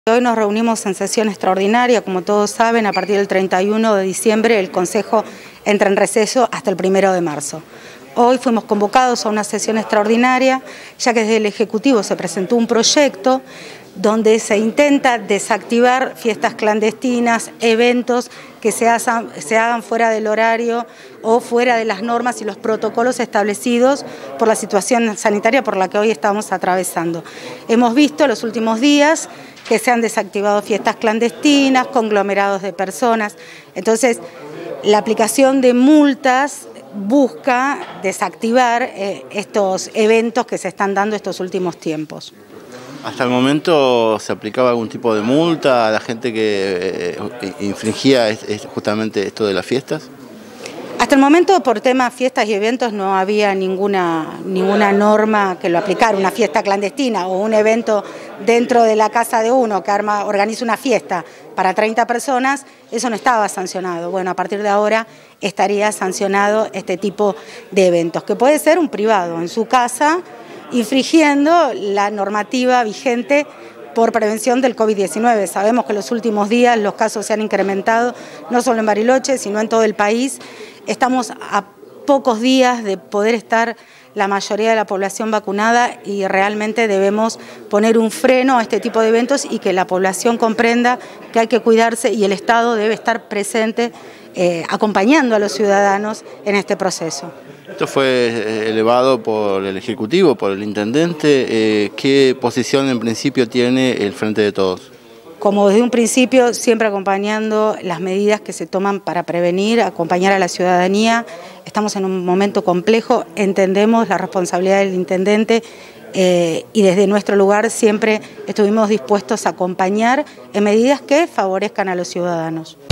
Hoy nos reunimos en sesión extraordinaria, como todos saben, a partir del 31 de diciembre el Consejo entra en receso hasta el 1 de marzo. Hoy fuimos convocados a una sesión extraordinaria, ya que desde el Ejecutivo se presentó un proyecto donde se intenta desactivar fiestas clandestinas, eventos que se hagan fuera del horario o fuera de las normas y los protocolos establecidos por la situación sanitaria por la que hoy estamos atravesando. Hemos visto en los últimos días que se han desactivado fiestas clandestinas, conglomerados de personas. Entonces, la aplicación de multas busca desactivar estos eventos que se están dando estos últimos tiempos. ¿Hasta el momento se aplicaba algún tipo de multa a la gente que infringía justamente esto de las fiestas? Hasta el momento, por temas fiestas y eventos, no había ninguna norma que lo aplicara. Una fiesta clandestina o un evento dentro de la casa de uno que organiza una fiesta para 30 personas, eso no estaba sancionado. Bueno, a partir de ahora estaría sancionado este tipo de eventos, que puede ser un privado en su casa, infringiendo la normativa vigente por prevención del COVID-19. Sabemos que en los últimos días los casos se han incrementado, no solo en Bariloche, sino en todo el país. Estamos a pocos días de poder estar la mayoría de la población vacunada y realmente debemos poner un freno a este tipo de eventos y que la población comprenda que hay que cuidarse y el Estado debe estar presente acompañando a los ciudadanos en este proceso. Esto fue elevado por el Ejecutivo, por el Intendente. ¿Qué posición en principio tiene el Frente de Todos? Como desde un principio, siempre acompañando las medidas que se toman para prevenir, acompañar a la ciudadanía. Estamos en un momento complejo, entendemos la responsabilidad del Intendente y desde nuestro lugar siempre estuvimos dispuestos a acompañar en medidas que favorezcan a los ciudadanos.